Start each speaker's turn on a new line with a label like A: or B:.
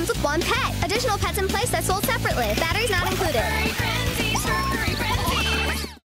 A: comes with one pet. Additional pets in place are sold separately. Batteries not included.